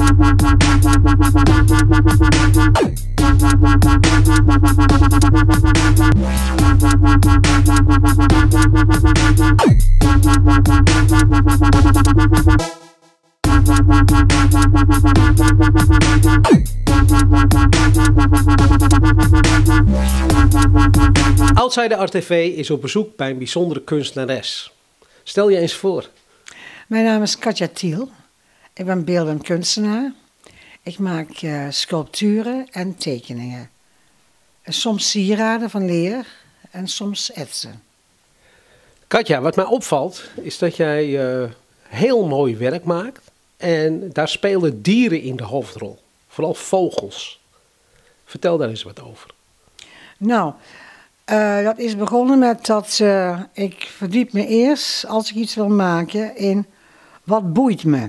Outsider RTV is op bezoek bij een bijzondere kunstenares. Stel je eens voor. Mijn naam is Katja Thiel. Ik ben beeldend kunstenaar. Ik maak sculpturen en tekeningen. En soms sieraden van leer en soms etsen. Katja, wat mij opvalt is dat jij heel mooi werk maakt. En daar spelen dieren in de hoofdrol. Vooral vogels. Vertel daar eens wat over. Nou, dat is begonnen met dat ik verdiep me eerst, als ik iets wil maken, in wat boeit me.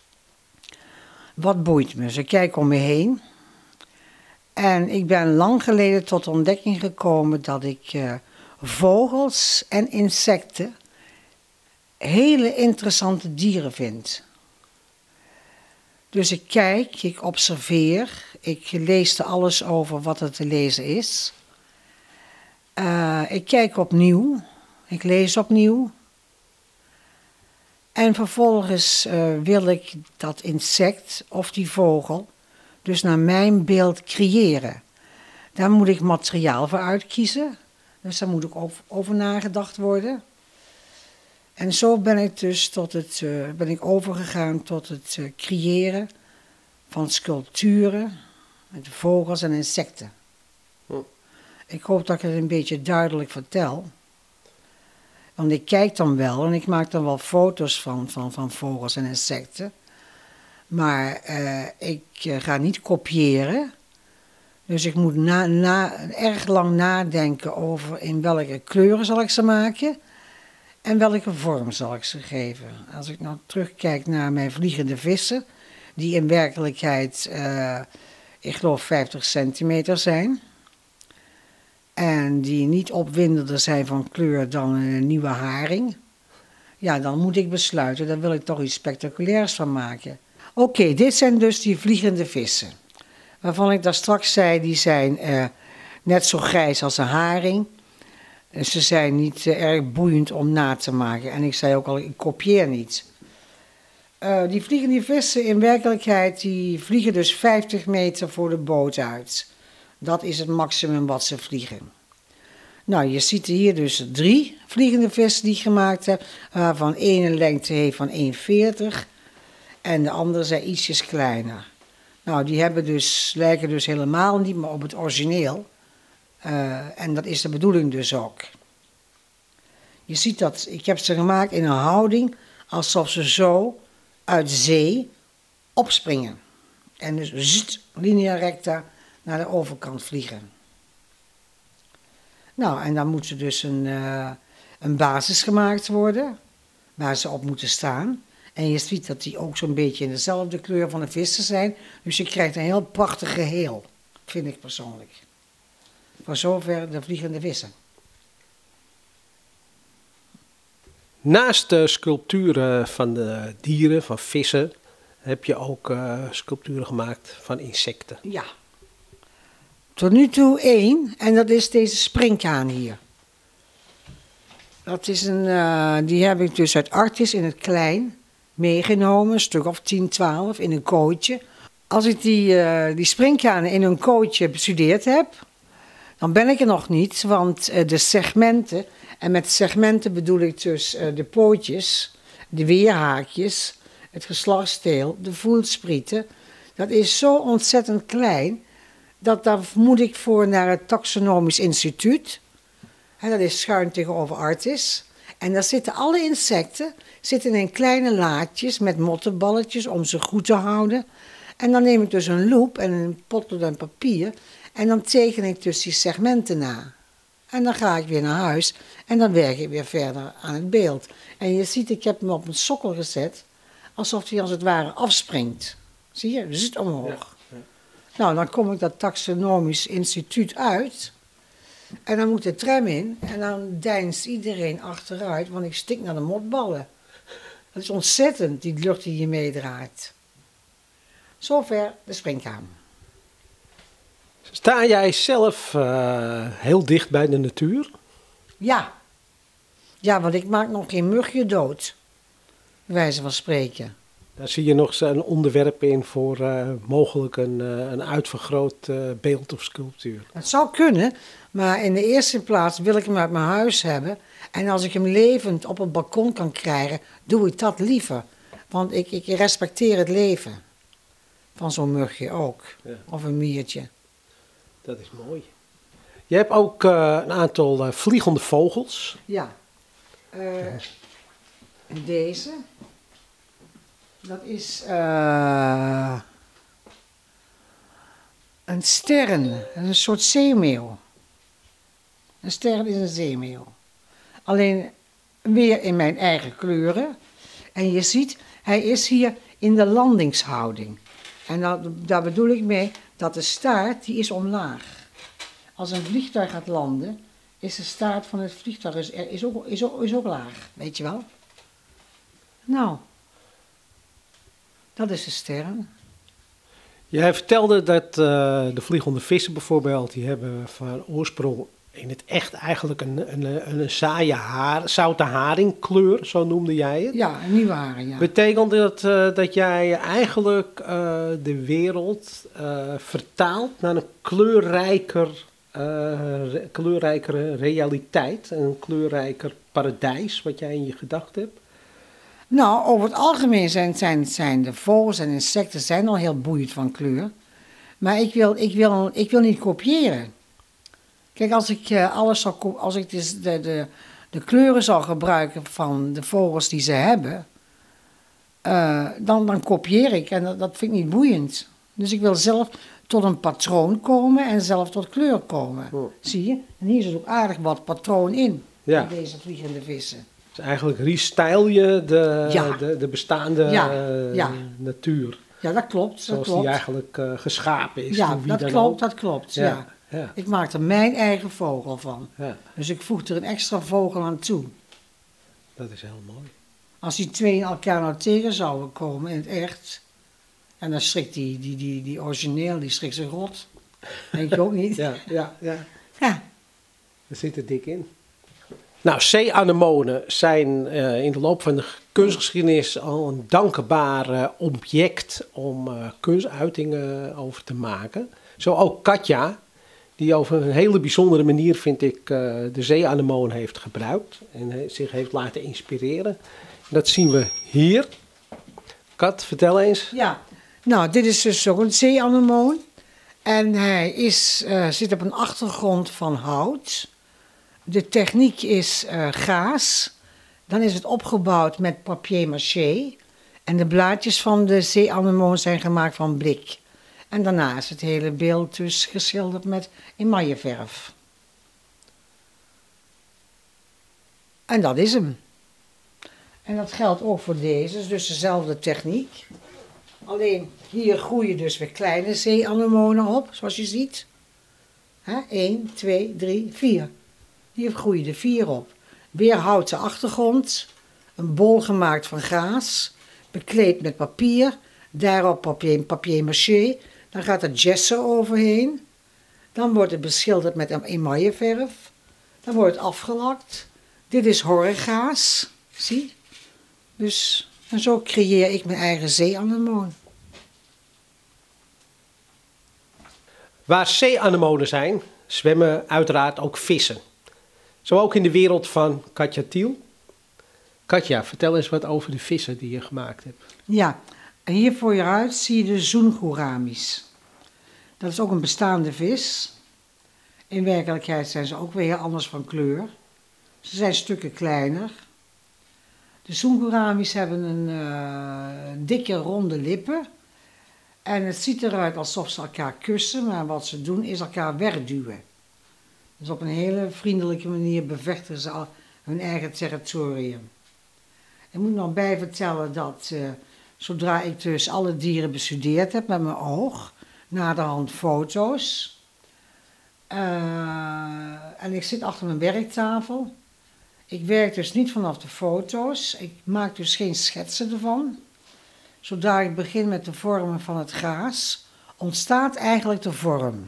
Wat boeit me? Dus ik kijk om me heen. En ik ben lang geleden tot de ontdekking gekomen dat ik vogels en insecten hele interessante dieren vind. Dus ik kijk, ik observeer, ik lees er alles over wat er te lezen is. Ik kijk opnieuw, ik lees opnieuw. En vervolgens wil ik dat insect of die vogel dus naar mijn beeld creëren. Daar moet ik materiaal voor uitkiezen. Dus daar moet ook over nagedacht worden. En zo ben ik dus ben ik overgegaan tot het creëren van sculpturen met vogels en insecten. Ik hoop dat ik het een beetje duidelijk vertel. Want ik kijk dan wel en ik maak dan wel foto's van vogels en insecten. Maar ik ga niet kopiëren. Dus ik moet erg lang nadenken over in welke kleuren zal ik ze maken. En welke vorm zal ik ze geven. Als ik nou terugkijk naar mijn vliegende vissen. Die in werkelijkheid, ik geloof 50 centimeter zijn. En die niet opwindender zijn van kleur dan een nieuwe haring. Ja, dan moet ik besluiten, daar wil ik toch iets spectaculairs van maken. Oké, dit zijn dus die vliegende vissen. Waarvan ik daar straks zei, die zijn net zo grijs als een haring. Ze zijn niet erg boeiend om na te maken. En ik zei ook al, ik kopieer niet. Die vliegende vissen in werkelijkheid, die vliegen dus 50 meter voor de boot uit. Dat is het maximum wat ze vliegen. Nou, je ziet hier dus 3 vliegende vissen die ik gemaakt heb, waarvan één een lengte heeft van 1,40 en de andere zijn ietsjes kleiner. Nou, die lijken dus helemaal niet meer op het origineel. En dat is de bedoeling dus ook. Je ziet dat, ik heb ze gemaakt in een houding alsof ze zo uit zee opspringen. En dus linea recta naar de overkant vliegen. Nou, en dan moet er dus een basis gemaakt worden, waar ze op moeten staan. En je ziet dat die ook zo'n beetje in dezelfde kleur van de vissen zijn. Dus je krijgt een heel prachtig geheel, vind ik persoonlijk. Voor zover de vliegende vissen. Naast de sculpturen van de dieren, van vissen, heb je ook sculpturen gemaakt van insecten. Ja. Tot nu toe 1, en dat is deze springkaan hier. Dat is die heb ik dus uit Artis in het klein meegenomen, een stuk of 10, 12, in een kooitje. Als ik die springkanen in een kooitje bestudeerd heb, dan ben ik er nog niet, want de segmenten, en met segmenten bedoel ik dus de pootjes, de weerhaakjes, het geslachtsdeel, de voelsprieten, dat is zo ontzettend klein, dat daar moet ik voor naar het Taxonomisch Instituut. Dat is schuin tegenover Artis. En daar zitten alle insecten in kleine laadjes met mottenballetjes om ze goed te houden. En dan neem ik dus een loep en een potlood en papier. En dan teken ik dus die segmenten na. En dan ga ik weer naar huis en dan werk ik weer verder aan het beeld. En je ziet, ik heb hem op een sokkel gezet, alsof hij als het ware afspringt. Zie je, zit omhoog. Ja. Nou, dan kom ik dat Taxonomisch Instituut uit. En dan moet de tram in en dan deinst iedereen achteruit, want ik stik naar de motballen. Dat is ontzettend, die lucht die je meedraait. Zover de springkaan. Sta jij zelf heel dicht bij de natuur? Ja. Ja, want ik maak nog geen mugje dood. Bij wijze van spreken. Daar zie je nog een onderwerp in voor mogelijk een uitvergroot beeld of sculptuur. Het zou kunnen, maar in de eerste plaats wil ik hem uit mijn huis hebben. En als ik hem levend op het balkon kan krijgen, doe ik dat liever. Want ik respecteer het leven. Van zo'n mugje ook. Ja. Of een miertje. Dat is mooi. Je hebt ook een aantal vliegende vogels. Ja. Deze. Dat is een stern. Een soort zeemeeuw. Een stern is een zeemeeuw. Alleen weer in mijn eigen kleuren. En je ziet, hij is hier in de landingshouding. En daar bedoel ik mee dat de staart, die is omlaag. Als een vliegtuig gaat landen, is de staart van het vliegtuig is ook laag. Weet je wel? Nou, dat is de sterren. Jij vertelde dat de vliegende vissen bijvoorbeeld, die hebben van oorsprong in het echt eigenlijk een saaie zoute haringkleur, zo noemde jij het. Ja, een nieuwe haren, ja. Betekent dat jij eigenlijk de wereld vertaalt naar een kleurrijkere realiteit, een kleurrijker paradijs wat jij in je gedachten hebt? Nou, over het algemeen zijn de vogels en insecten zijn al heel boeiend van kleur. Maar ik wil niet kopiëren. Kijk, als ik dus de kleuren zou gebruiken van de vogels die ze hebben, dan kopieer ik en dat vind ik niet boeiend. Dus ik wil zelf tot een patroon komen en zelf tot kleur komen. Oh. Zie je? En hier zit ook aardig wat patroon in deze vliegende vissen. Dus eigenlijk restyle je Ja. de bestaande Ja. natuur. Ja, dat klopt. Zoals die eigenlijk geschapen is. Ja, door wie dat dan klopt, ook. dat klopt. Ja, Ja. ja. Ik maak er mijn eigen vogel van. Ja, Dus ik voeg er een extra vogel aan toe. dat is heel mooi. Als die twee elkaar nou tegen zouden komen in het echt, en dan schrikt die origineel, die schrikt zich rot. Denk je ook niet? Ja. Ja. Er zit er dik in. Nou, zeeanemonen zijn in de loop van de kunstgeschiedenis al een dankbaar object om kunstuitingen over te maken. Zo ook Katja, die over een hele bijzondere manier, vind ik, de zeeanemoon heeft gebruikt en zich heeft laten inspireren. Dat zien we hier. Kat, vertel eens. Ja, nou, dit is dus ook een zeeanemoon. En hij zit op een achtergrond van hout. De techniek is gaas. Dan is het opgebouwd met papier-mâché. En de blaadjes van de zeeanemoon zijn gemaakt van blik. En daarna is het hele beeld dus geschilderd met emailleverf. En dat is hem. En dat geldt ook voor deze, dus dezelfde techniek. Alleen hier groeien dus weer kleine zeeanemonen op, zoals je ziet. 1, 2, 3, 4. Hier groeien er 4 op. Weer houten achtergrond, een bol gemaakt van gaas, bekleed met papier, daarop papier-mâché. Dan gaat er gesso overheen. Dan wordt het beschilderd met een emailleverf. Dan wordt het afgelakt. Dit is horrorgaas, zie. Dus, en zo creëer ik mijn eigen zeeanemoon. Waar zeeanemonen zijn, zwemmen uiteraard ook vissen. Zo ook in de wereld van Katja Thiel. Katja, vertel eens wat over de vissen die je gemaakt hebt. Ja, en hier voor je uit zie je de zoengouramis. Dat is ook een bestaande vis. In werkelijkheid zijn ze ook weer heel anders van kleur. Ze zijn stukken kleiner. De zoengouramis hebben een dikke ronde lippen. En het ziet eruit alsof ze elkaar kussen, maar wat ze doen is elkaar wegduwen. Dus op een hele vriendelijke manier bevechten ze al hun eigen territorium. Ik moet nog bij vertellen dat zodra ik dus alle dieren bestudeerd heb met mijn oog, naderhand foto's. En ik zit achter mijn werktafel. Ik werk dus niet vanaf de foto's. Ik maak dus geen schetsen ervan. zodra ik begin met de vormen van het gaas, ontstaat eigenlijk de vorm.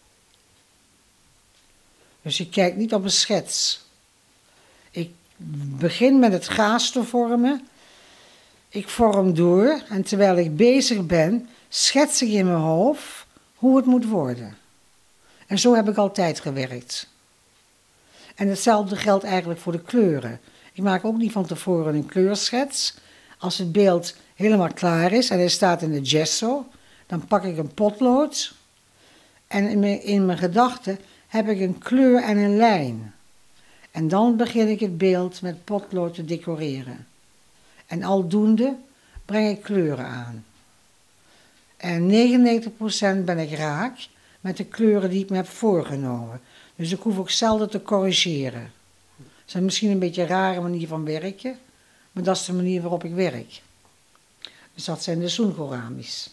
Dus ik kijk niet op een schets. Ik begin met het gaas te vormen. Ik vorm door en terwijl ik bezig ben, schets ik in mijn hoofd hoe het moet worden. En zo heb ik altijd gewerkt. En hetzelfde geldt eigenlijk voor de kleuren. Ik maak ook niet van tevoren een kleurschets. Als het beeld helemaal klaar is en hij staat in de gesso, dan pak ik een potlood en in mijn gedachten heb ik een kleur en een lijn. En dan begin ik het beeld met potlood te decoreren. En aldoende breng ik kleuren aan. En 99% ben ik raak met de kleuren die ik me heb voorgenomen. Dus ik hoef ook zelden te corrigeren. Dat is misschien een beetje een rare manier van werken, maar dat is de manier waarop ik werk. Dus dat zijn de zoengoramis.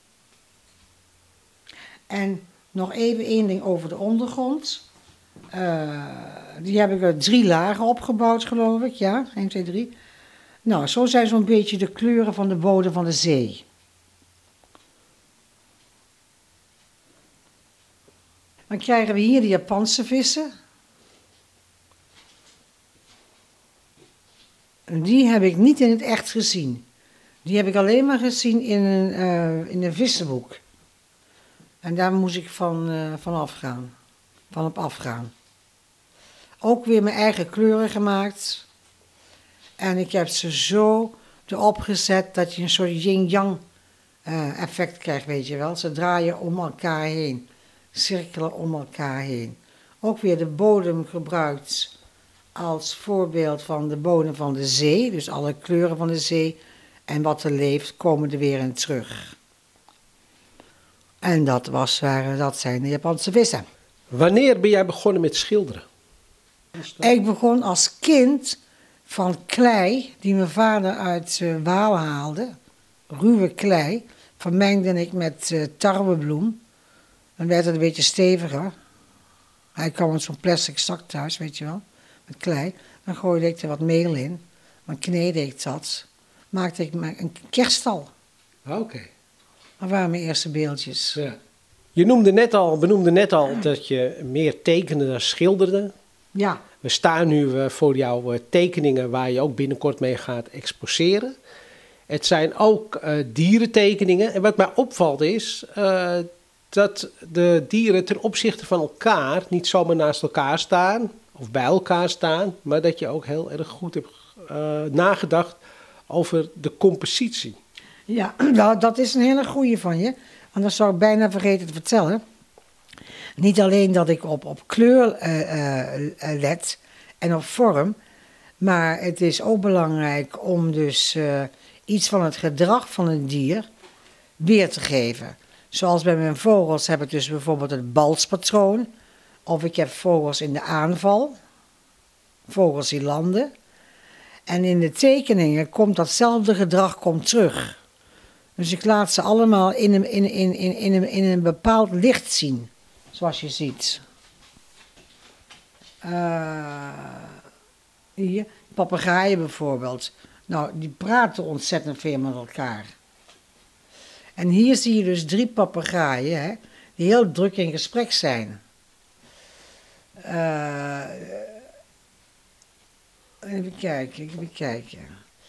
En nog even één ding over de ondergrond. Die heb ik uit 3 lagen opgebouwd, geloof ik. Ja, 1, 2, 3. Nou, zo zijn zo'n beetje de kleuren van de bodem van de zee. Dan krijgen we hier de Japanse vissen. Die heb ik niet in het echt gezien. Die heb ik alleen maar gezien in een vissenboek. En daar moest ik van op afgaan. Ook weer mijn eigen kleuren gemaakt. En ik heb ze zo erop gezet dat je een soort yin-yang effect krijgt, weet je wel. Ze draaien om elkaar heen. Cirkelen om elkaar heen. Ook weer de bodem gebruikt als voorbeeld van de bodem van de zee. Dus alle kleuren van de zee. En wat er leeft, komen er weer in terug. En dat zijn de Japanse vissen. Wanneer ben jij begonnen met schilderen? Ik begon als kind van klei die mijn vader uit Waal haalde. Ruwe klei. Vermengde ik met tarwebloem. Dan werd het een beetje steviger. Hij kwam met zo'n plastic zak thuis, weet je wel. Met klei. Dan gooide ik er wat meel in. Dan kneedde ik dat. Maakte ik een kerststal. Oké. Dat waren mijn eerste beeldjes. Ja. Je benoemde net al dat je meer tekende dan schilderde. Ja. We staan nu voor jouw tekeningen waar je ook binnenkort mee gaat exposeren. Het zijn ook dierentekeningen. En wat mij opvalt is dat de dieren ten opzichte van elkaar niet zomaar naast elkaar staan of bij elkaar staan, maar dat je ook heel erg goed hebt nagedacht over de compositie. Ja, nou, dat is een hele goeie van je. Anders zou ik bijna vergeten te vertellen. Niet alleen dat ik op kleur let en op vorm, maar het is ook belangrijk om dus iets van het gedrag van een dier weer te geven. Zoals bij mijn vogels heb ik dus bijvoorbeeld het balspatroon, of ik heb vogels in de aanval, vogels die landen. En in de tekeningen komt datzelfde gedrag terug. Dus ik laat ze allemaal in een bepaald licht zien, zoals je ziet. Hier, papegaaien bijvoorbeeld. Nou, die praten ontzettend veel met elkaar. En hier zie je dus 3 papegaaien, hè, die heel druk in gesprek zijn. Even kijken.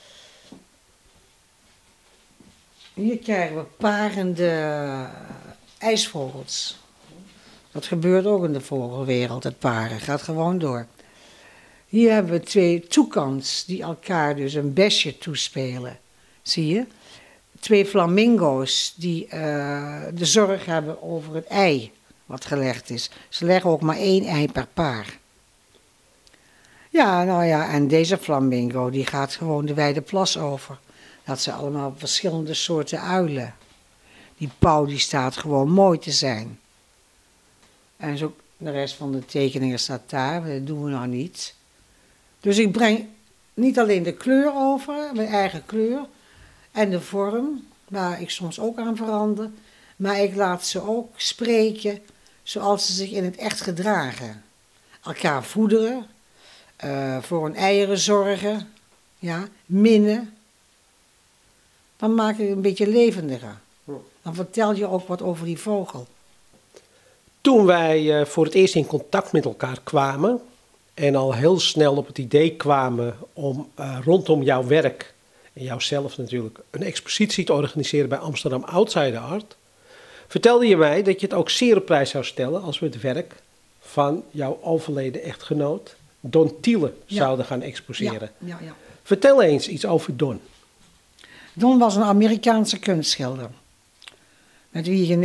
Hier krijgen we parende ijsvogels. Dat gebeurt ook in de vogelwereld, het paren. Gaat gewoon door. Hier hebben we 2 toekans die elkaar dus een besje toespelen. Zie je? 2 flamingo's die de zorg hebben over het ei wat gelegd is. Ze leggen ook maar 1 ei per paar. Ja, nou ja, en deze flamingo die gaat gewoon de wijde plas over. Dat zijn allemaal verschillende soorten uilen. Die pauw die staat gewoon mooi te zijn. En zo de rest van de tekeningen staat daar, dat doen we nog niet. Dus ik breng niet alleen de kleur over, mijn eigen kleur, en de vorm, waar ik soms ook aan verander, maar ik laat ze ook spreken zoals ze zich in het echt gedragen. Elkaar voederen, voor hun eieren zorgen, ja, minnen. Dan maak je het een beetje levendiger. Dan vertel je ook wat over die vogel. Toen wij voor het eerst in contact met elkaar kwamen en al heel snel op het idee kwamen om rondom jouw werk en jouzelf natuurlijk een expositie te organiseren bij Amsterdam Outsider Art, vertelde je mij dat je het ook zeer op prijs zou stellen als we het werk van jouw overleden echtgenoot Don Thiele zouden gaan exposeren. Ja. Vertel eens iets over Don. Don was een Amerikaanse kunstschilder. Met wie ik in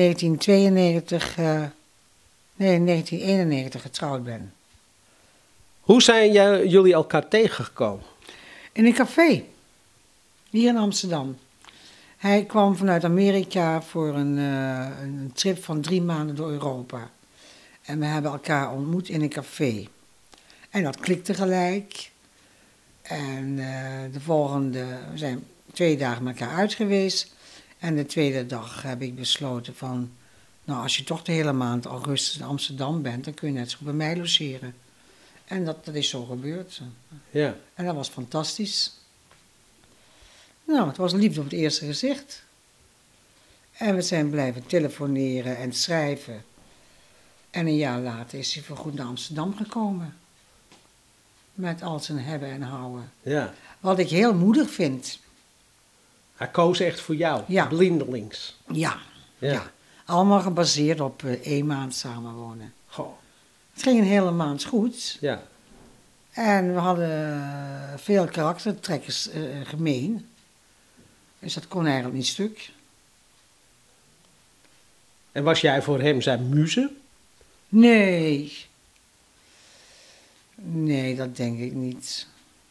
1991 getrouwd ben. Hoe zijn jullie elkaar tegengekomen? In een café. Hier in Amsterdam. Hij kwam vanuit Amerika voor een trip van 3 maanden door Europa. En we hebben elkaar ontmoet in een café. En dat klikte gelijk. En we zijn 2 dagen met elkaar uit geweest. En de tweede dag heb ik besloten van, nou als je toch de hele maand augustus in Amsterdam bent, dan kun je net zo bij mij logeren. En dat is zo gebeurd. Ja. En dat was fantastisch. Nou, het was liefde op het eerste gezicht. En we zijn blijven telefoneren en schrijven. En een jaar later is hij voorgoed naar Amsterdam gekomen. Met al zijn hebben en houden. Ja. Wat ik heel moedig vind. Hij koos echt voor jou, Ja. blindelings. Ja. Ja. Allemaal gebaseerd op 1 maand samenwonen. Goh. Het ging een hele maand goed. Ja. En we hadden veel karaktertrekkers gemeen. Dus dat kon eigenlijk niet stuk. En was jij voor hem zijn muze? Nee. Nee, dat denk ik niet.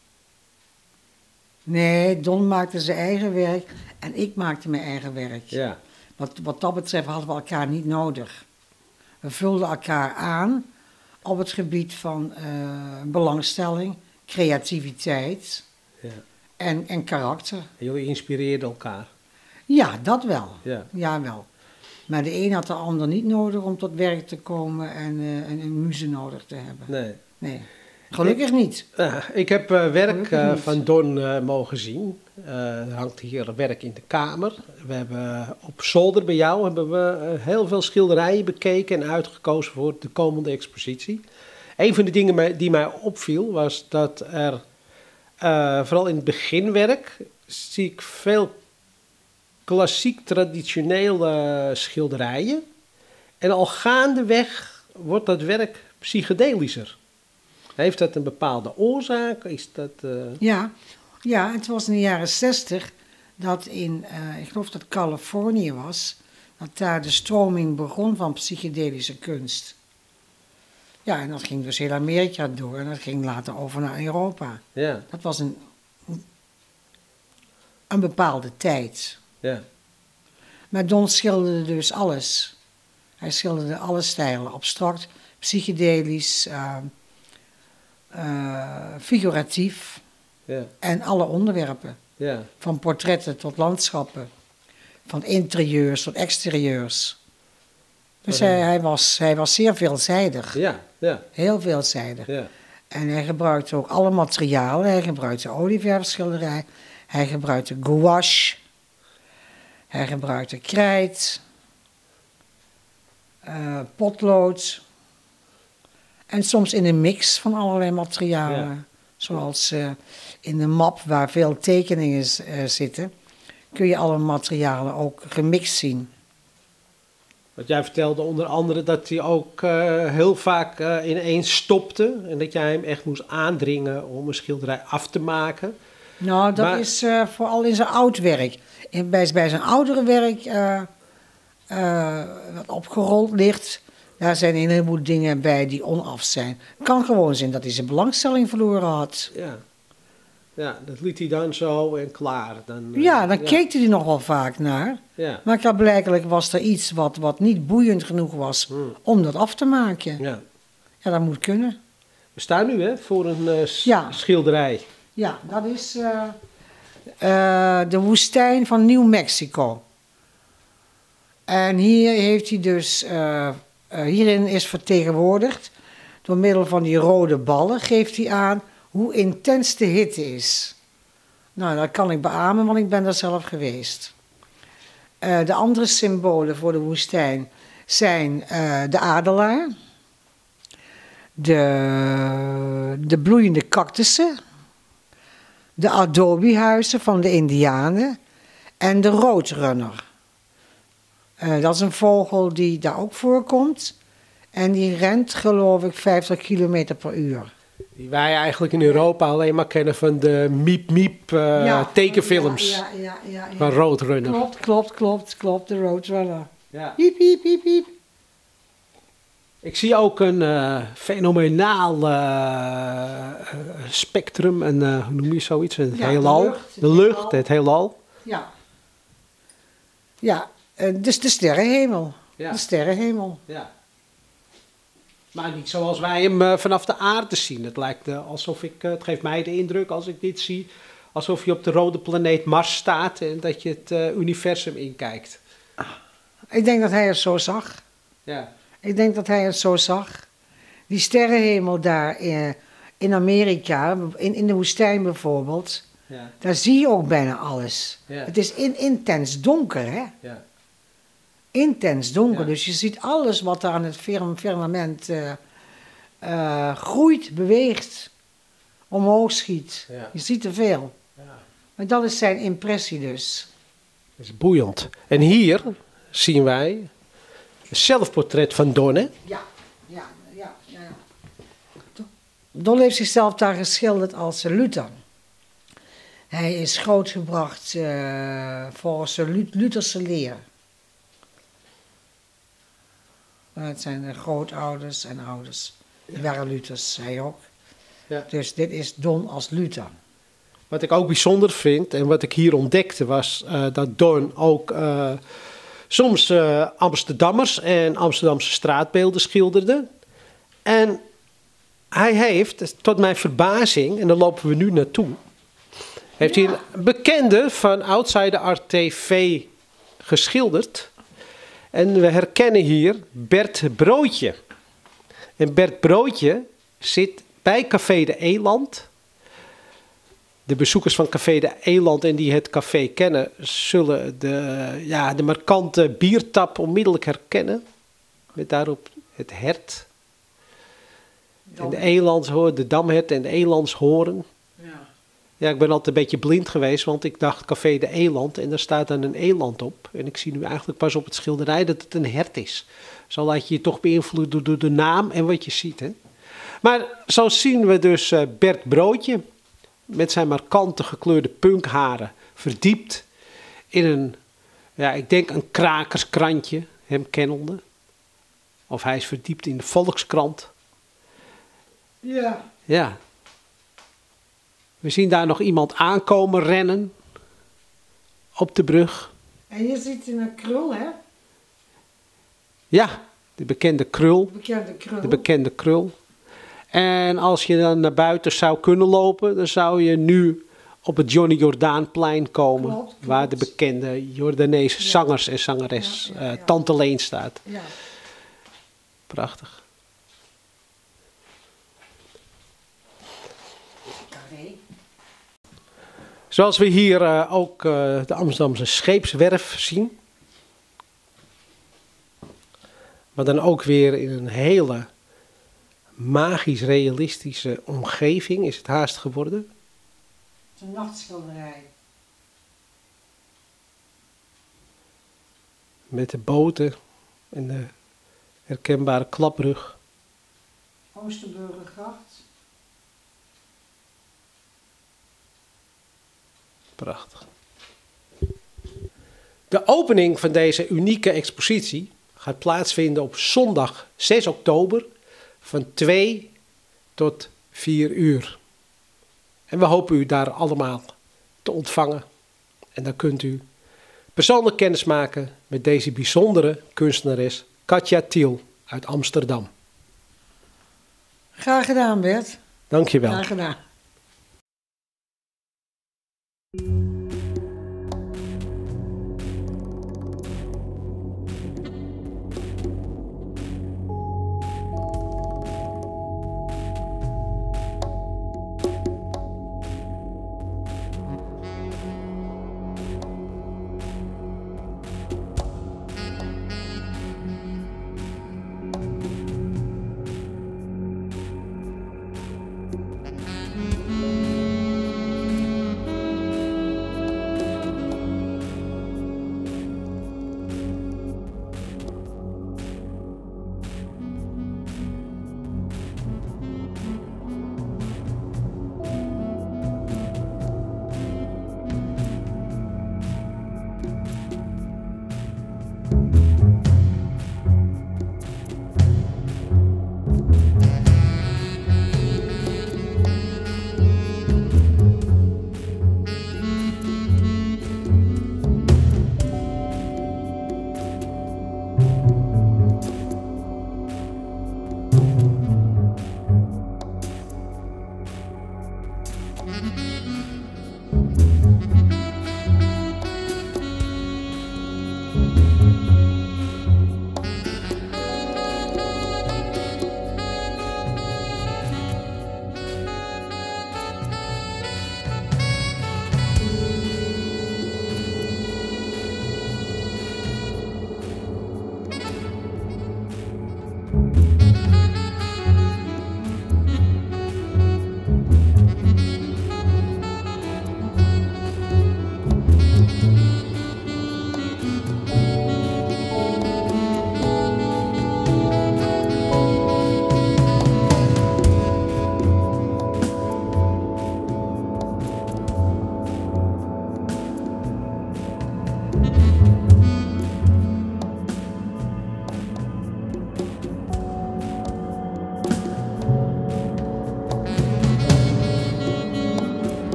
Nee, Don maakte zijn eigen werk en ik maakte mijn eigen werk. Ja. Wat dat betreft hadden we elkaar niet nodig. We vulden elkaar aan op het gebied van belangstelling, creativiteit Ja. en karakter. En jullie inspireerden elkaar. Ja, dat wel. Ja. Ja, wel. Maar de een had de ander niet nodig om tot werk te komen en een muze nodig te hebben. Nee. Nee, gelukkig niet. Ik heb werk Gelukkig niet. van Don mogen zien. Er hangt hier werk in de kamer. We hebben op zolder bij jou hebben we heel veel schilderijen bekeken en uitgekozen voor de komende expositie. Een van de dingen die mij opviel was dat er, vooral in het beginwerk, zie ik veel klassiek traditionele schilderijen. En al gaandeweg wordt dat werk psychedelischer. Heeft dat een bepaalde oorzaak? Is dat, Ja, het was in de jaren 60 dat ik geloof dat Californië was, dat daar de stroming begon van psychedelische kunst. Ja, en dat ging dus heel Amerika door en dat ging later over naar Europa. Ja, Dat was een bepaalde tijd. ja, Maar Don schilderde dus alles. Hij schilderde alle stijlen, abstract, psychedelisch, figuratief ja, en alle onderwerpen. ja. Van portretten tot landschappen, van interieurs tot exterieurs. Dus hij was zeer veelzijdig, Ja, ja, heel veelzijdig. ja. En hij gebruikte ook alle materialen. Hij gebruikte olieverfschilderij, hij gebruikte gouache, hij gebruikte krijt, potlood. En soms in een mix van allerlei materialen. Ja. Zoals in de map waar veel tekeningen zitten, kun je alle materialen ook gemixt zien. Want jij vertelde onder andere dat hij ook heel vaak ineens stopte. En dat jij hem echt moest aandringen om een schilderij af te maken. Nou, dat Maar- is vooral in zijn oud werk. Bij zijn oudere werk, wat opgerold ligt, daar zijn een heleboel dingen bij die onaf zijn. Het kan gewoon zijn dat hij zijn belangstelling verloren had. Ja. Ja, dat liet hij dan zo en klaar. Dan, Ja, dan keek hij er nog wel vaak naar. Ja, Maar klaarblijkelijk was er iets wat niet boeiend genoeg was om dat af te maken. ja. Ja, dat moet kunnen. We staan nu voor een Ja. schilderij. Ja, dat is de woestijn van New Mexico. En hier heeft hij dus, hierin is vertegenwoordigd, door middel van die rode ballen geeft hij aan hoe intens de hitte is. Nou, dat kan ik beamen, want ik ben daar zelf geweest. De andere symbolen voor de woestijn zijn de adelaar, de bloeiende cactussen, de adobehuizen van de Indianen en de roodrunner. Dat is een vogel die daar ook voorkomt en die rent geloof ik 50 kilometer per uur. Die wij eigenlijk in Europa alleen maar kennen van de miep-miep tekenfilms Ja. van Roadrunner. Klopt, de roadrunner. Ja. Piep, piep, piep, piep. Ik zie ook een fenomenaal spectrum, hoe noem je zoiets? Het Ja, heelal. De lucht, het heelal. Ja, dus de sterrenhemel. Ja. De sterrenhemel. Ja. Maar niet zoals wij hem vanaf de aarde zien. Het lijkt alsof het geeft mij de indruk als ik dit zie, alsof je op de rode planeet Mars staat en dat je het universum inkijkt. Ik denk dat hij het zo zag. Ja. Ik denk dat hij het zo zag. Die sterrenhemel daar in Amerika, in de woestijn bijvoorbeeld, Ja. daar zie je ook bijna alles. Ja. Het is intens donker, hè? Ja. Intens donker. Ja. Dus je ziet alles wat daar aan het firmament groeit, beweegt, omhoog schiet. Ja. Je ziet er veel. Ja. Maar dat is zijn impressie dus. Dat is boeiend. En hier zien wij een zelfportret van Don, hè? Ja. Don heeft zichzelf daar geschilderd als Luther. Hij is grootgebracht volgens de Lutherse leer. Het zijn de grootouders en ouders. Die waren Luthers, hij ook. Ja. Dus dit is Don als Luther. Wat ik ook bijzonder vind en wat ik hier ontdekte was dat Don ook soms Amsterdammers en Amsterdamse straatbeelden schilderde. En hij heeft, tot mijn verbazing, en daar lopen we nu naartoe, heeft hij een bekende van Outsider Art TV geschilderd. En we herkennen hier Bert Broodje. En Bert Broodje zit bij Café de Eland. De bezoekers van Café de Eland en die het café kennen, zullen de markante biertap onmiddellijk herkennen. Met daarop het hert. En de elandshoorn, de damhert en de elandshoorn. Ja. Ja, ik ben altijd een beetje blind geweest, want ik dacht Café de Eland en daar staat dan een eland op. En ik zie nu eigenlijk pas op het schilderij dat het een hert is. Zo laat je je toch beïnvloeden door de naam en wat je ziet, hè. Maar zo zien we dus Bert Broodje met zijn markante gekleurde punkharen verdiept in een, ik denk een krakerskrantje, hem kennende. Of hij is verdiept in de Volkskrant. Ja. Ja. We zien daar nog iemand aankomen rennen op de brug. En je ziet een krul, hè? Ja, de bekende krul. Bekende krul. De bekende krul. En als je dan naar buiten zou kunnen lopen, dan zou je nu op het Johnny Jordaanplein komen. Klopt. Waar de bekende Jordaanese zangers en zangeres Tante Leen staat. Ja. Prachtig. Zoals we hier ook de Amsterdamse scheepswerf zien. Maar dan ook weer in een hele magisch-realistische omgeving is het haast geworden. Het is een nachtschilderij. Met de boten en de herkenbare klapbrug. Oosterburgergracht. Prachtig. De opening van deze unieke expositie gaat plaatsvinden op zondag 6 oktober van 2 tot 4 uur. En we hopen u daar allemaal te ontvangen. En dan kunt u persoonlijk kennis maken met deze bijzondere kunstenares Katja Thiel uit Amsterdam. Graag gedaan, Bert. Dankjewel. Graag gedaan.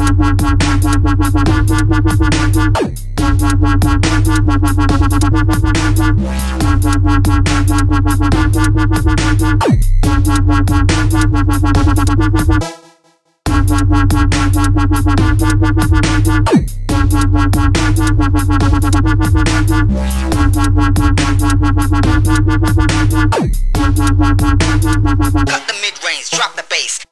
Cut the mid-range, drop the bass.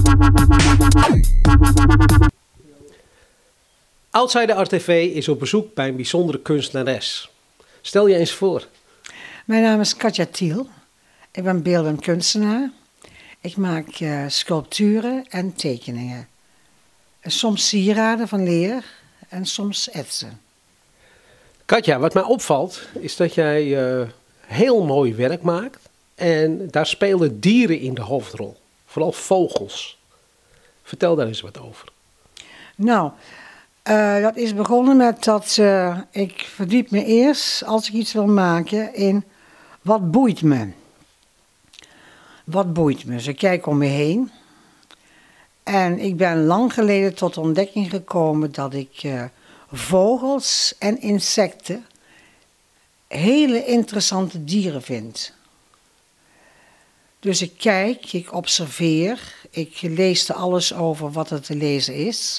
Outsider RTV is op bezoek bij een bijzondere kunstenares. Stel je eens voor. Mijn naam is Katja Thiel. Ik ben beeldend kunstenaar. Ik maak sculpturen en tekeningen. Soms sieraden van leer en soms etsen. Katja, wat mij opvalt is dat jij heel mooi werk maakt. En daar spelen dieren in de hoofdrol. Vooral vogels. Vertel daar eens wat over. Nou, dat is begonnen met dat ik verdiep me eerst, als ik iets wil maken, in wat boeit me. Wat boeit me? Dus ik kijk om me heen. En ik ben lang geleden tot de ontdekking gekomen dat ik vogels en insecten hele interessante dieren vind. Dus ik kijk, ik observeer, ik lees er alles over wat er te lezen is.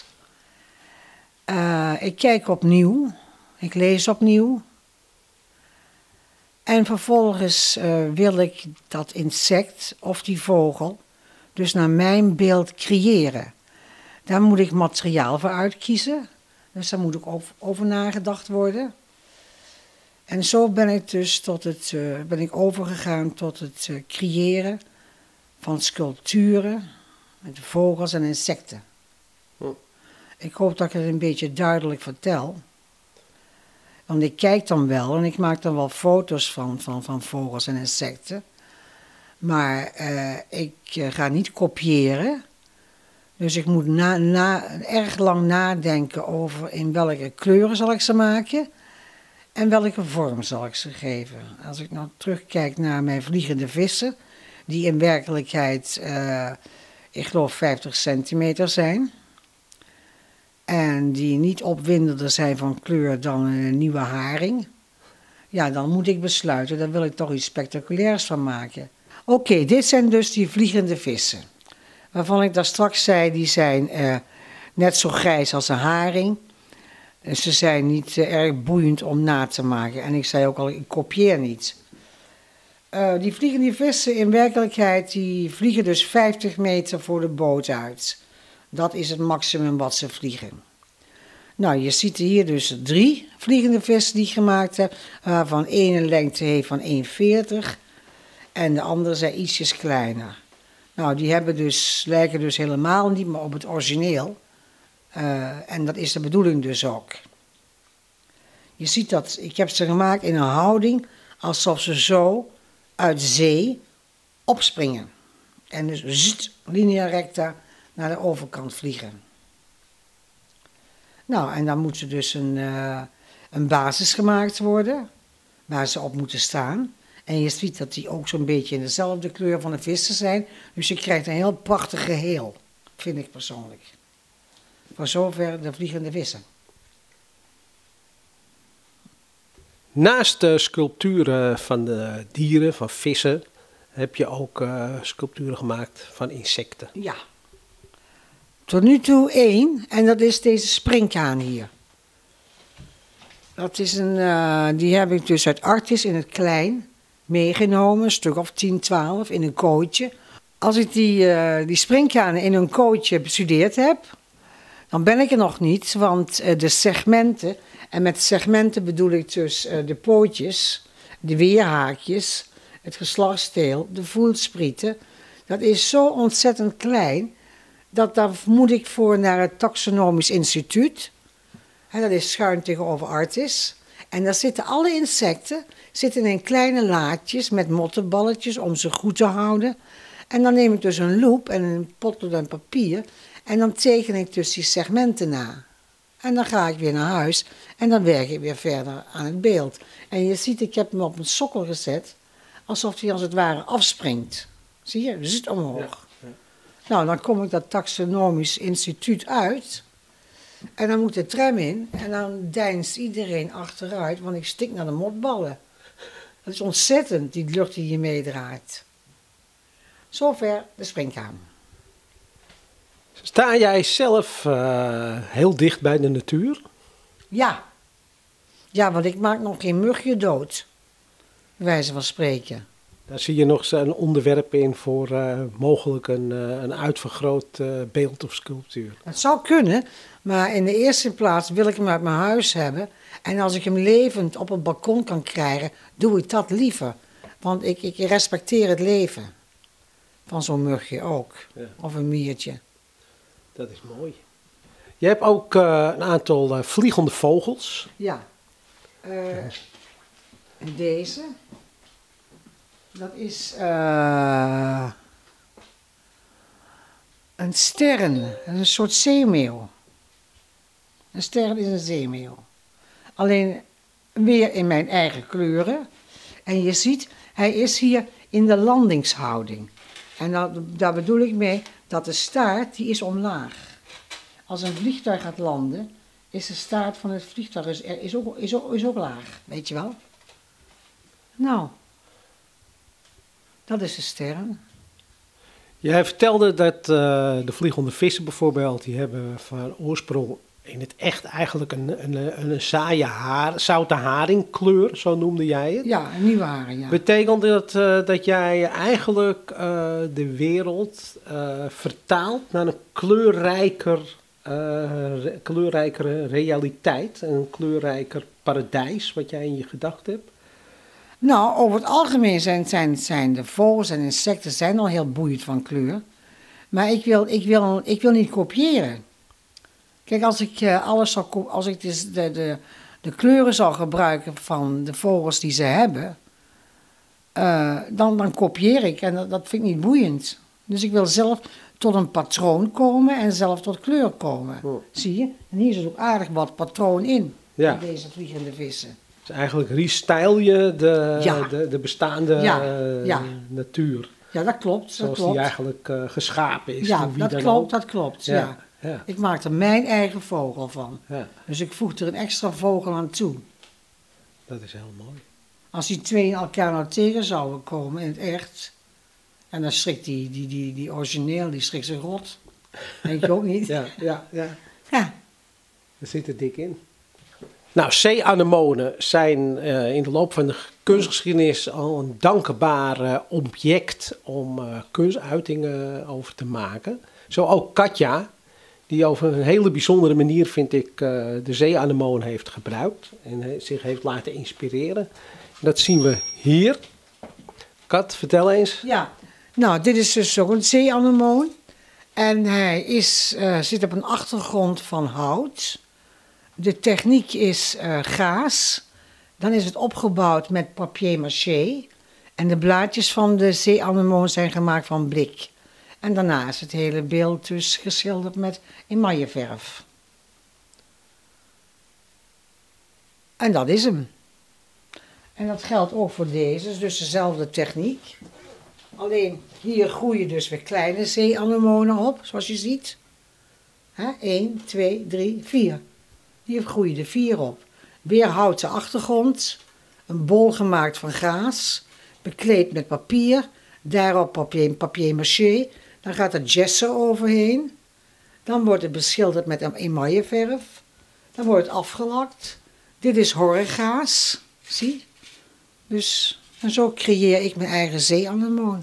Ik kijk opnieuw, ik lees opnieuw. En vervolgens wil ik dat insect of die vogel dus naar mijn beeld creëren. Daar moet ik materiaal voor uitkiezen. Dus daar moet ook over nagedacht worden. En zo ben ik dus ben ik overgegaan tot het creëren van sculpturen met vogels en insecten. Ik hoop dat ik het een beetje duidelijk vertel. Want ik kijk dan wel en ik maak dan wel foto's van vogels en insecten. Maar ik ga niet kopiëren. Dus ik moet erg lang nadenken over in welke kleuren zal ik ze maken. En welke vorm zal ik ze geven. Als ik nou terugkijk naar mijn vliegende vissen. Die in werkelijkheid, ik geloof 50 centimeter zijn. En die niet opwindender zijn van kleur dan een nieuwe haring. Ja, dan moet ik besluiten, daar wil ik toch iets spectaculairs van maken. Oké, dit zijn dus die vliegende vissen. Waarvan ik daar straks zei, die zijn net zo grijs als een haring. Ze zijn niet erg boeiend om na te maken. En ik zei ook al, ik kopieer niet. Die vliegende vissen in werkelijkheid, die vliegen dus 50 meter voor de boot uit. Dat is het maximum wat ze vliegen. Nou, je ziet hier dus 3 vliegende vissen die ik gemaakt heb, waarvan één een lengte heeft van 1,40 en de andere zijn ietsjes kleiner. Nou, die lijken dus helemaal niet meer op het origineel. En dat is de bedoeling dus ook. Je ziet dat, ik heb ze gemaakt in een houding alsof ze zo uit zee opspringen. En dus linea recta naar de overkant vliegen. Nou, en dan moet er dus een basis gemaakt worden, waar ze op moeten staan. En je ziet dat die ook zo'n beetje in dezelfde kleur van de vissen zijn. Dus je krijgt een heel prachtig geheel, vind ik persoonlijk. Voor zover de vliegende vissen. Naast de sculpturen van de dieren, van vissen, heb je ook sculpturen gemaakt van insecten. Ja. Tot nu toe 1, en dat is deze springkaan hier. Dat is die heb ik dus uit Artis in het klein meegenomen, een stuk of 10, 12, in een kooitje. Als ik die springkanen in een kooitje bestudeerd heb, dan ben ik er nog niet, want de segmenten, en met segmenten bedoel ik dus de pootjes, de weerhaakjes, het geslachtsdeel, de voelsprieten, dat is zo ontzettend klein, dat daar moet ik voor naar het Taxonomisch Instituut. Dat is schuin tegenover Artis. En daar zitten alle insecten in kleine laadjes met mottenballetjes om ze goed te houden. En dan neem ik dus een loep en een potlood en papier en dan teken ik dus die segmenten na. En dan ga ik weer naar huis en dan werk ik weer verder aan het beeld. En je ziet, ik heb hem op een sokkel gezet, alsof hij als het ware afspringt. Zie je, zit omhoog. Ja. Nou, dan kom ik dat Taxonomisch Instituut uit En dan moet de tram in en dan deinst iedereen achteruit, want ik stik naar de motballen. Dat is ontzettend, die lucht die je meedraait. Zover de springkamer. Sta jij zelf heel dicht bij de natuur? Ja. Ja, want ik maak nog geen mugje dood. Bij wijze van spreken. Daar zie je nog een onderwerp in voor mogelijk een uitvergroot beeld of sculptuur. Dat zou kunnen, maar in de eerste plaats wil ik hem uit mijn huis hebben. En als ik hem levend op het balkon kan krijgen, doe ik dat liever. Want ik respecteer het leven. Van zo'n mugje ook. Ja. Of een miertje. Dat is mooi. Je hebt ook een aantal vliegende vogels. Ja. Deze. Dat is een stern. Een soort zeemeeuw. Een stern is een zeemeeuw. Alleen weer in mijn eigen kleuren. En je ziet, hij is hier in de landingshouding. En daar bedoel ik mee dat de staart, die is omlaag. Als een vliegtuig gaat landen, is de staart van het vliegtuig is ook laag. Weet je wel? Nou, dat is de sterren. Jij vertelde dat de vliegende vissen bijvoorbeeld, die hebben van oorsprong in het echt eigenlijk een saaie zoute haringkleur, zo noemde jij het. Ja, nieuwe haren, ja. Betekent dat jij eigenlijk de wereld vertaalt naar een kleurrijkere realiteit, een kleurrijker paradijs, wat jij in je gedachten hebt? Nou, over het algemeen zijn de vogels en insecten zijn al heel boeiend van kleur. Maar ik wil niet kopiëren. Kijk, als ik dus de kleuren zou gebruiken van de vogels die ze hebben, dan kopieer ik en dat vind ik niet boeiend. Dus ik wil zelf tot een patroon komen en zelf tot kleur komen. Oh. Zie je? En hier zit ook aardig wat patroon in deze vliegende vissen. Dus eigenlijk restyle je Ja. de bestaande Ja. natuur. Ja, dat klopt. Zoals die eigenlijk geschapen is. Ja, door wie dat dan klopt, ook. dat klopt. Ja. Ja. Ja. Ik maak er mijn eigen vogel van. Ja, Dus ik voeg er een extra vogel aan toe. dat is heel mooi. Als die twee in elkaar nou tegen zouden komen in het echt, en dan schrikt die origineel, die schrikt zich rot. Denk je ook niet? Ja. Ja. Er zit er dik in. Nou, zeeanemonen zijn in de loop van de kunstgeschiedenis al een dankbaar object om kunstuitingen over te maken. Zo ook Katja, die over een hele bijzondere manier, vind ik, de zeeanemoon heeft gebruikt en zich heeft laten inspireren. Dat zien we hier. Kat, vertel eens. Ja, nou, dit is dus ook een zeeanemoon. En hij zit op een achtergrond van hout. De techniek is gaas. Dan is het opgebouwd met papier-mâché. En de blaadjes van de zeeanemoon zijn gemaakt van blik. En daarna is het hele beeld dus geschilderd met emailleverf. En dat is hem. En dat geldt ook voor deze, dus dezelfde techniek. Alleen hier groeien dus weer kleine zeeanemonen op, zoals je ziet. 1, 2, 3, 4. Hier groeien er 4 op. Weer houten achtergrond, een bol gemaakt van gaas, bekleed met papier, daarop papier-mâché. Dan gaat er gesso overheen. Dan wordt het beschilderd met een emailleverf. Dan wordt het afgelakt. Dit is horrorgaas, zie. Dus, en zo creëer ik mijn eigen zeeanemoon.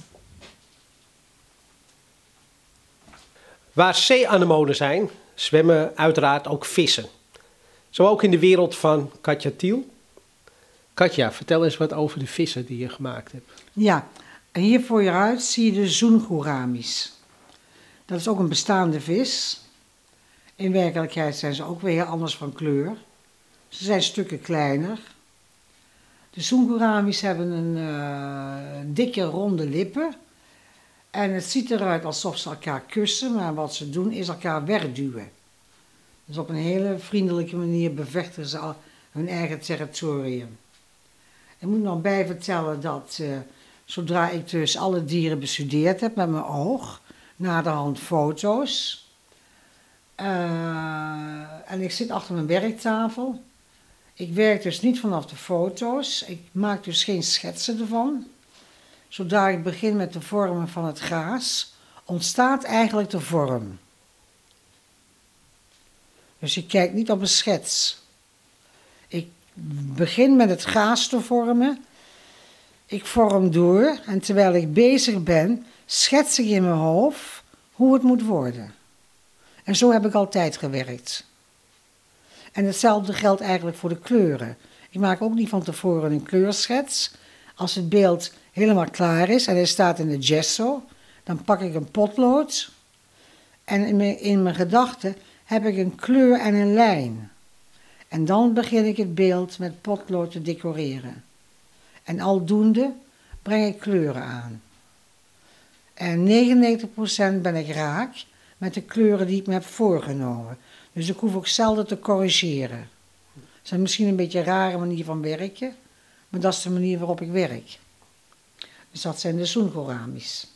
Waar zeeanemonen zijn, zwemmen uiteraard ook vissen. Zo ook in de wereld van Katja Thiel. Katja, vertel eens wat over de vissen die je gemaakt hebt. Ja, en hier voor je uit zie je de zoengouramis. Dat is ook een bestaande vis. In werkelijkheid zijn ze ook weer heel anders van kleur. Ze zijn stukken kleiner. De zoengouramis hebben een dikke ronde lippen. En het ziet eruit alsof ze elkaar kussen, maar wat ze doen is elkaar wegduwen. Dus op een hele vriendelijke manier bevechten ze hun eigen territorium. Ik moet nog bij vertellen dat zodra ik dus alle dieren bestudeerd heb met mijn oog, naderhand foto's, En ik zit achter mijn werktafel. Ik werk dus niet vanaf de foto's. Ik maak dus geen schetsen ervan. Zodra ik begin met de vormen van het gaas, ontstaat eigenlijk de vorm. Dus ik kijk niet op een schets. Ik begin met het gaas te vormen. Ik vorm door en terwijl ik bezig ben, schets ik in mijn hoofd hoe het moet worden. En zo heb ik altijd gewerkt. En hetzelfde geldt eigenlijk voor de kleuren. Ik maak ook niet van tevoren een kleurschets. Als het beeld helemaal klaar is en hij staat in de gesso, dan pak ik een potlood en in mijn gedachten heb ik een kleur en een lijn. En dan begin ik het beeld met potlood te decoreren. En aldoende breng ik kleuren aan. En 99% ben ik raak met de kleuren die ik me heb voorgenomen. Dus ik hoef ook zelden te corrigeren. Dat is misschien een beetje een rare manier van werken, maar dat is de manier waarop ik werk. Dus dat zijn de zoengoramis.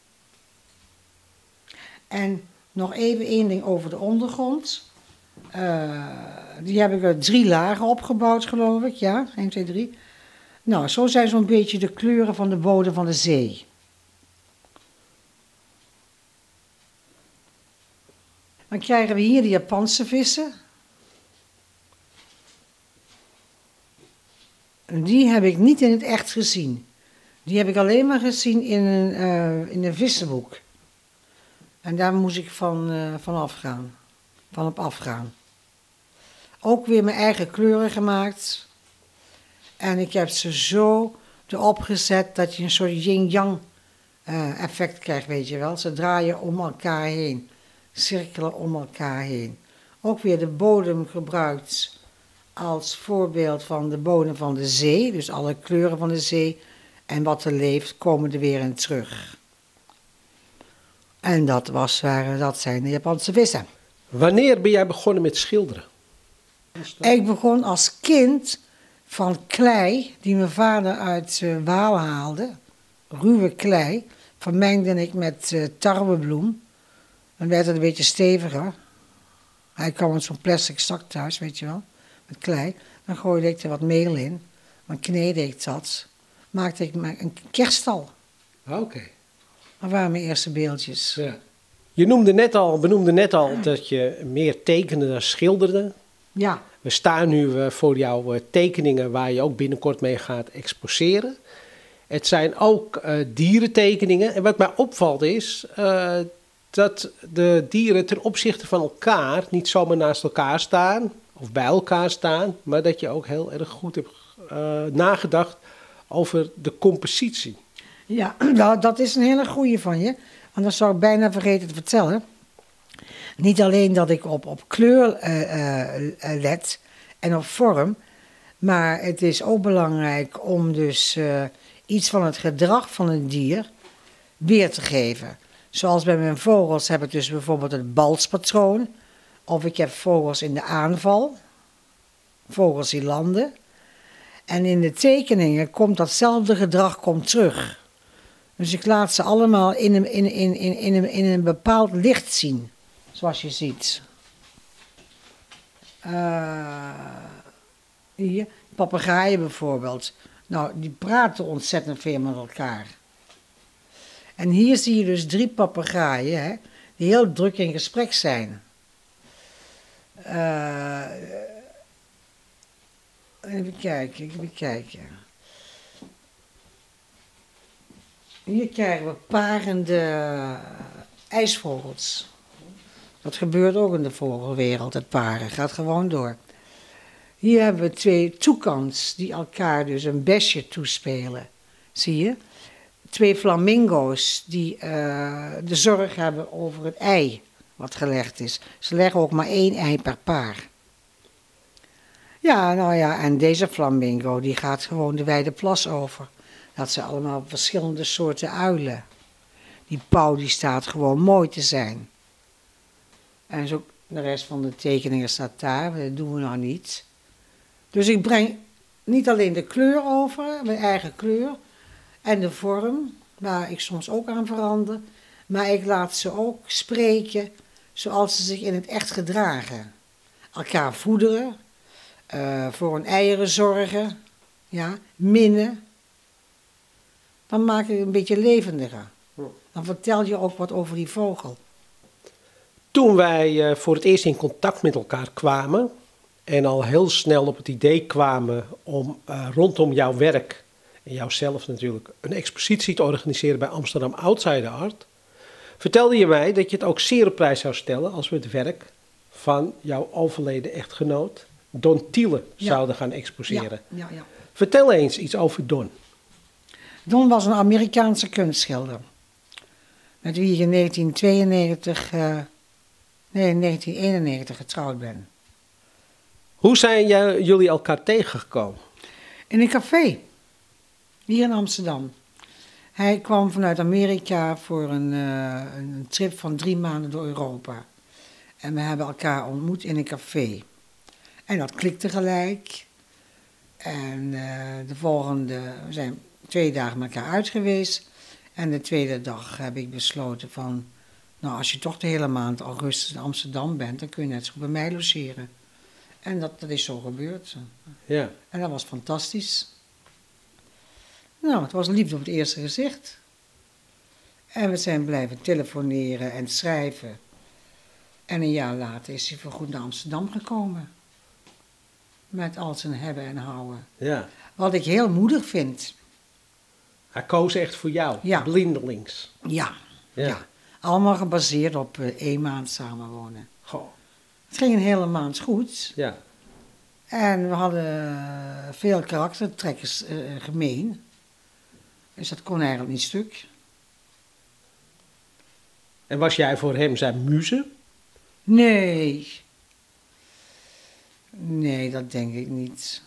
En nog even één ding over de ondergrond. Die heb ik uit 3 lagen opgebouwd, geloof ik. Ja, 1, 2, 3. Nou, zo zijn zo'n beetje de kleuren van de bodem van de zee. Dan krijgen we hier de Japanse vissen. En die heb ik niet in het echt gezien. Die heb ik alleen maar gezien in een vissenboek. En daar moest ik van op afgaan. Ook weer mijn eigen kleuren gemaakt. En ik heb ze zo erop gezet dat je een soort yin-yang effect krijgt, weet je wel. Ze draaien om elkaar heen. Cirkelen om elkaar heen. Ook weer de bodem gebruikt als voorbeeld van de bodem van de zee. Dus alle kleuren van de zee en wat er leeft komen er weer in terug. En dat zijn de Japanse vissen. Wanneer ben jij begonnen met schilderen? Ik begon als kind van klei die mijn vader uit Waal haalde. Ruwe klei. Vermengde ik met tarwebloem. Dan werd het een beetje steviger. Hij kwam met zo'n plastic zak thuis, weet je wel. Met klei. Dan gooide ik er wat meel in. Dan kneedde ik dat. Maakte ik een kerststal. Oké. Dat waren mijn eerste beeldjes. Ja. Je benoemde net al dat je meer tekende dan schilderde. Ja. We staan nu voor jouw tekeningen waar je ook binnenkort mee gaat exposeren. Het zijn ook dierentekeningen. En wat mij opvalt is dat de dieren ten opzichte van elkaar niet zomaar naast elkaar staan of bij elkaar staan, maar dat je ook heel erg goed hebt nagedacht over de compositie. Ja, nou, dat is een hele goeie van je. Want dat zou ik bijna vergeten te vertellen. Niet alleen dat ik op kleur let en op vorm, maar het is ook belangrijk om dus iets van het gedrag van een dier weer te geven. Zoals bij mijn vogels heb ik dus bijvoorbeeld het balspatroon. Of ik heb vogels in de aanval. Vogels die landen. En in de tekeningen komt datzelfde gedrag terug. Dus ik laat ze allemaal in een bepaald licht zien. Zoals je ziet. Hier, papegaaien bijvoorbeeld. Nou, die praten ontzettend veel met elkaar. En hier zie je dus 3 papegaaien, hè, die heel druk in gesprek zijn. Even kijken. Hier krijgen we parende ijsvogels. Dat gebeurt ook in de vogelwereld, het paren. Gaat gewoon door. Hier hebben we 2 toekans die elkaar dus een besje toespelen. Zie je? 2 flamingo's die de zorg hebben over het ei wat gelegd is. Ze leggen ook maar 1 ei per paar. Ja, nou ja, en deze flamingo die gaat gewoon de wijde plas over. Dat zijn allemaal verschillende soorten uilen. Die pauw die staat gewoon mooi te zijn. En zo de rest van de tekeningen staat daar, dat doen we nou niet. Dus ik breng niet alleen de kleur over, mijn eigen kleur, en de vorm, waar ik soms ook aan verander. Maar ik laat ze ook spreken zoals ze zich in het echt gedragen. Elkaar voederen, voor hun eieren zorgen, ja, minnen. Dan maak je het een beetje levendiger. Dan vertel je ook wat over die vogel. Toen wij voor het eerst in contact met elkaar kwamen en al heel snel op het idee kwamen om rondom jouw werk en jouzelf natuurlijk een expositie te organiseren bij Amsterdam Outsider Art, vertelde je mij dat je het ook zeer op prijs zou stellen als we het werk van jouw overleden echtgenoot Don Thiele zouden gaan exposeren. Ja. Vertel eens iets over Don. Don was een Amerikaanse kunstschilder. Met wie ik in 1991 getrouwd ben. Hoe zijn jullie elkaar tegengekomen? In een café. Hier in Amsterdam. Hij kwam vanuit Amerika voor een trip van 3 maanden door Europa. En we hebben elkaar ontmoet in een café. En dat klikte gelijk. En we zijn 2 dagen met elkaar uit geweest. En de tweede dag heb ik besloten van, nou als je toch de hele maand augustus in Amsterdam bent, dan kun je net zo bij mij logeren. En dat is zo gebeurd. Ja. En dat was fantastisch. Nou, het was liefde op het eerste gezicht. En we zijn blijven telefoneren en schrijven. En een jaar later is hij voorgoed naar Amsterdam gekomen. Met al zijn hebben en houden. Ja. Wat ik heel moedig vind. Hij koos echt voor jou, Ja. blindelings. Ja. Ja. Allemaal gebaseerd op 1 maand samenwonen. Goh. Het ging een hele maand goed. Ja. En we hadden veel karaktertrekkers gemeen. Dus dat kon eigenlijk niet stuk. En was jij voor hem zijn muze? Nee. Nee, dat denk ik niet.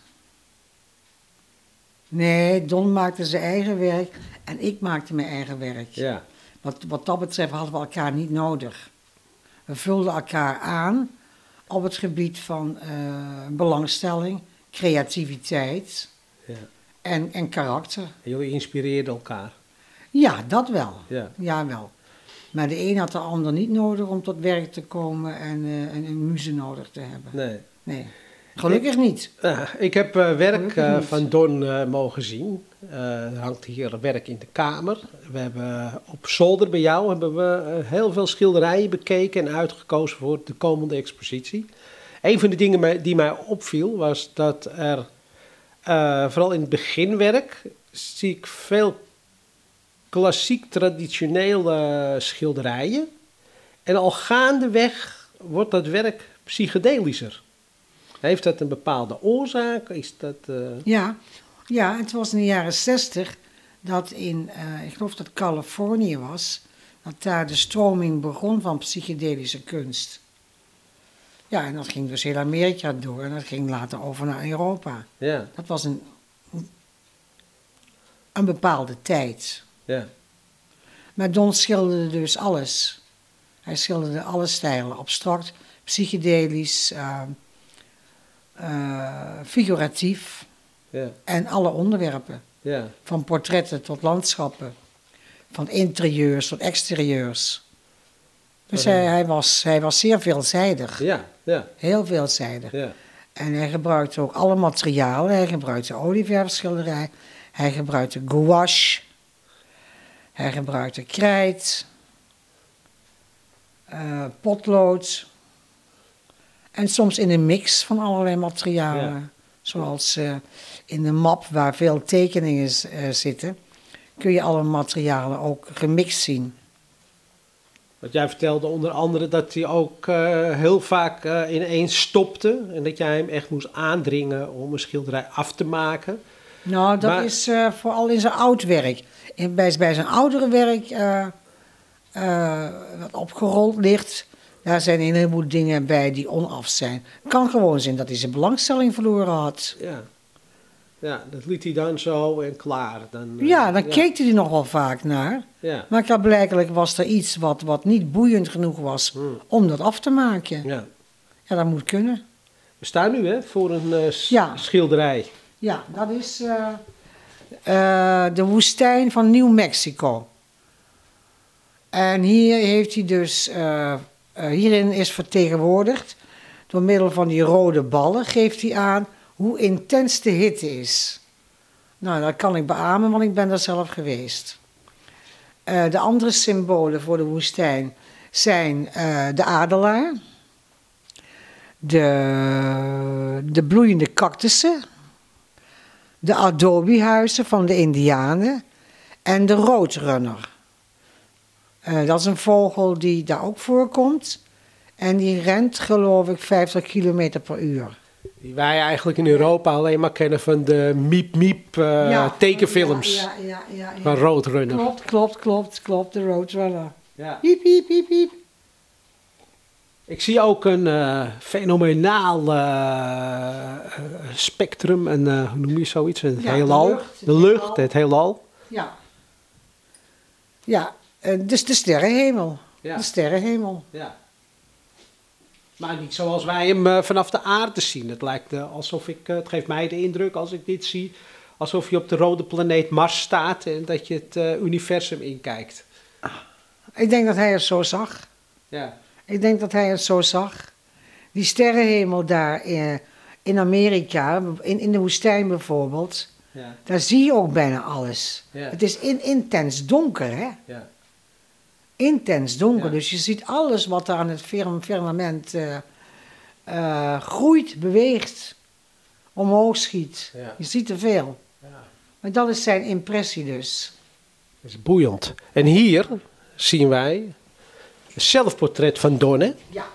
Nee, Don maakte zijn eigen werk en ik maakte mijn eigen werk. Ja. Wat dat betreft hadden we elkaar niet nodig. We vulden elkaar aan op het gebied van belangstelling, creativiteit Ja. en karakter. En jullie inspireerden elkaar. Ja, dat wel. Ja. Ja, wel. Maar de een had de ander niet nodig om tot werk te komen en een muze nodig te hebben. Nee. Nee, gelukkig niet. Ik heb werk Gelukkig niet. van Don mogen zien. Er hangt hier werk in de kamer. We hebben op zolder bij jou hebben we heel veel schilderijen bekeken en uitgekozen voor de komende expositie. Een van de dingen die mij opviel was dat er, vooral in het beginwerk, zie ik veel klassiek traditionele schilderijen. En al gaandeweg wordt dat werk psychedelischer. Heeft dat een bepaalde oorzaak? Is dat, Ja, het was in de jaren 60 dat ik geloof dat Californië was, dat daar de stroming begon van psychedelische kunst. Ja, en dat ging dus heel Amerika door en dat ging later over naar Europa. Ja, Dat was een bepaalde tijd. ja, Maar Don schilderde dus alles. Hij schilderde alle stijlen, abstract, psychedelisch, figuratief ja, en alle onderwerpen. ja, Van portretten tot landschappen, van interieurs tot exterieurs. Dus hij was zeer veelzijdig, ja, ja, heel veelzijdig. ja. En hij gebruikte ook alle materialen. Hij gebruikte olieverfschilderij, hij gebruikte gouache, hij gebruikte krijt, potlood. En soms in een mix van allerlei materialen. Ja. Zoals in de map waar veel tekeningen zitten, kun je alle materialen ook gemixt zien. Want jij vertelde onder andere dat hij ook heel vaak ineens stopte. En dat jij hem echt moest aandringen om een schilderij af te maken. Nou, dat Maar- is vooral in zijn oud werk. Bij zijn oudere werk, wat opgerold ligt, daar zijn een heleboel dingen bij die onaf zijn. Het kan gewoon zijn dat hij zijn belangstelling verloren had. Ja, ja, dat liet hij dan zo en klaar. Dan, Ja, dan keek hij er nog wel vaak naar. Ja, Maar blijkbaar was er iets wat niet boeiend genoeg was om dat af te maken. ja. Ja, dat moet kunnen. We staan nu hè, voor een Ja. schilderij. Ja, dat is de woestijn van New Mexico. En hier heeft hij dus hierin is vertegenwoordigd door middel van die rode ballen, geeft hij aan hoe intens de hitte is. Nou, dat kan ik beamen, want ik ben daar zelf geweest. De andere symbolen voor de woestijn zijn de adelaar, de bloeiende cactussen, de adobehuizen van de Indianen en de roodrunner. Dat is een vogel die daar ook voorkomt en die rent, geloof ik, 50 kilometer per uur. Die wij eigenlijk in Europa alleen maar kennen van de miep-miep tekenfilms Ja. van Roadrunner. Klopt, de roadrunner. Ja. Piep, piep, piep, piep. Ik zie ook een fenomenaal spectrum, hoe noem je zoiets? Het Ja, heelal. de lucht, Het heelal. Ja, dus de sterrenhemel. Ja. De sterrenhemel. Ja. Maar niet zoals wij hem vanaf de aarde zien. Het lijkt alsof het geeft mij de indruk als ik dit zie, alsof je op de rode planeet Mars staat en dat je het universum inkijkt. Ik denk dat hij het zo zag. Ja. Ik denk dat hij het zo zag. Die sterrenhemel daar in Amerika, in de woestijn bijvoorbeeld, Ja. daar zie je ook bijna alles. Ja. Het is intens donker, hè? Ja. Intens donker. Ja. Dus je ziet alles wat er aan het firmament groeit, beweegt, omhoog schiet. Ja. Je ziet er veel. Ja. Maar dat is zijn impressie dus. Dat is boeiend. En hier zien wij een zelfportret van Don, hè? Ja.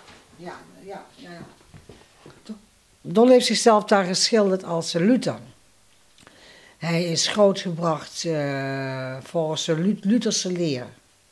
Don heeft zichzelf daar geschilderd als Luther. Hij is grootgebracht volgens de Lutherse leer.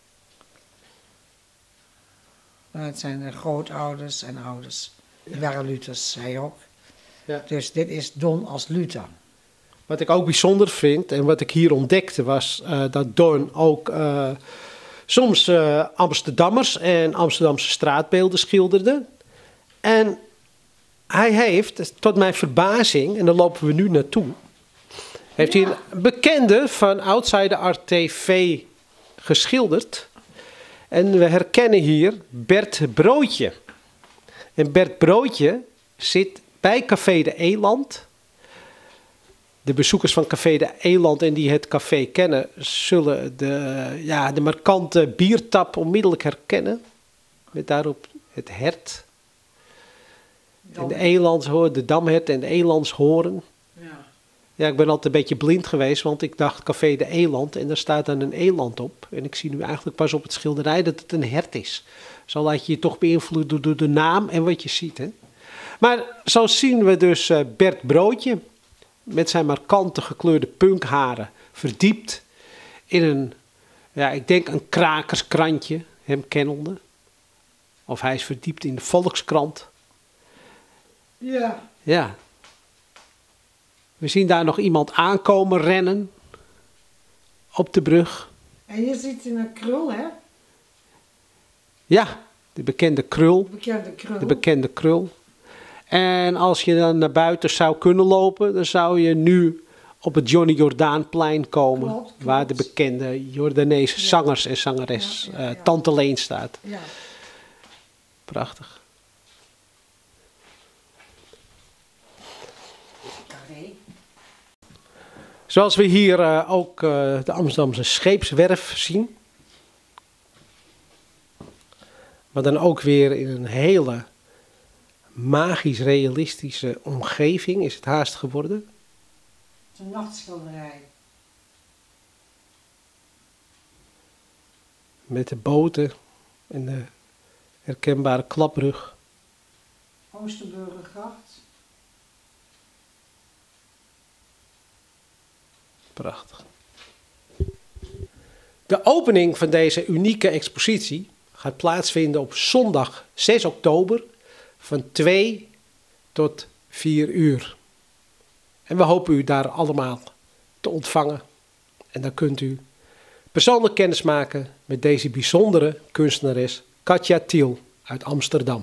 Het zijn de grootouders en ouders. Die waren Luthers, hij ook. Ja. Dus dit is Don als Luther. Wat ik ook bijzonder vind en wat ik hier ontdekte was dat Don ook soms Amsterdammers en Amsterdamse straatbeelden schilderde. En hij heeft, tot mijn verbazing, en daar lopen we nu naartoe, heeft hij een bekende van Outside Art TV geschilderd. En we herkennen hier Bert Broodje. En Bert Broodje zit bij Café de Eland. De bezoekers van Café de Eland en die het café kennen, zullen de markante biertap onmiddellijk herkennen. Met daarop het hert. En de elandshoorn, de damhert en de elandshoorn. Ja. Ja, ik ben altijd een beetje blind geweest, want ik dacht Café de Eland en daar staat dan een eland op. En ik zie nu eigenlijk pas op het schilderij dat het een hert is. Zo laat je je toch beïnvloeden door de naam en wat je ziet, hè. Maar zo zien we dus Bert Broodje met zijn markante gekleurde punkharen verdiept in een, ik denk een krakerskrantje, hem kennende. Of hij is verdiept in de Volkskrant. Ja. Ja. We zien daar nog iemand aankomen rennen op de brug. En je ziet in een krul, hè? Ja, de bekende krul. Bekende krul. De bekende krul. En als je dan naar buiten zou kunnen lopen, dan zou je nu op het Johnny Jordaanplein komen. Klopt. Waar de bekende Jordaanese zangers en zangeres Tante Leen staat. Ja. Prachtig. Zoals we hier ook de Amsterdamse scheepswerf zien. Maar dan ook weer in een hele magisch-realistische omgeving is het haast geworden. Het is een nachtschilderij. Met de boten en de herkenbare klapbrug. Oosterburgergracht. Prachtig. De opening van deze unieke expositie gaat plaatsvinden op zondag 6 oktober van 2 tot 4 uur. En we hopen u daar allemaal te ontvangen. En dan kunt u persoonlijk kennis maken met deze bijzondere kunstenares Katja Thiel uit Amsterdam.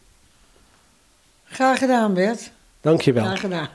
Graag gedaan, Bert. Dank je wel. Graag gedaan.